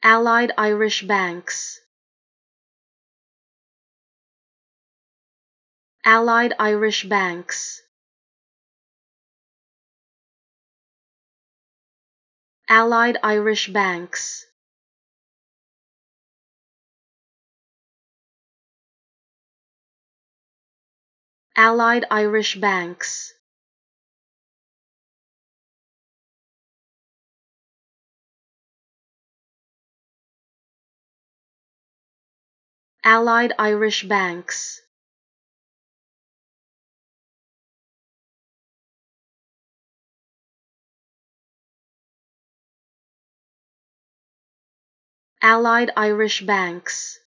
Allied Irish Banks. Allied Irish Banks. Allied Irish Banks. Allied Irish Banks. Allied Irish Banks. Allied Irish Banks.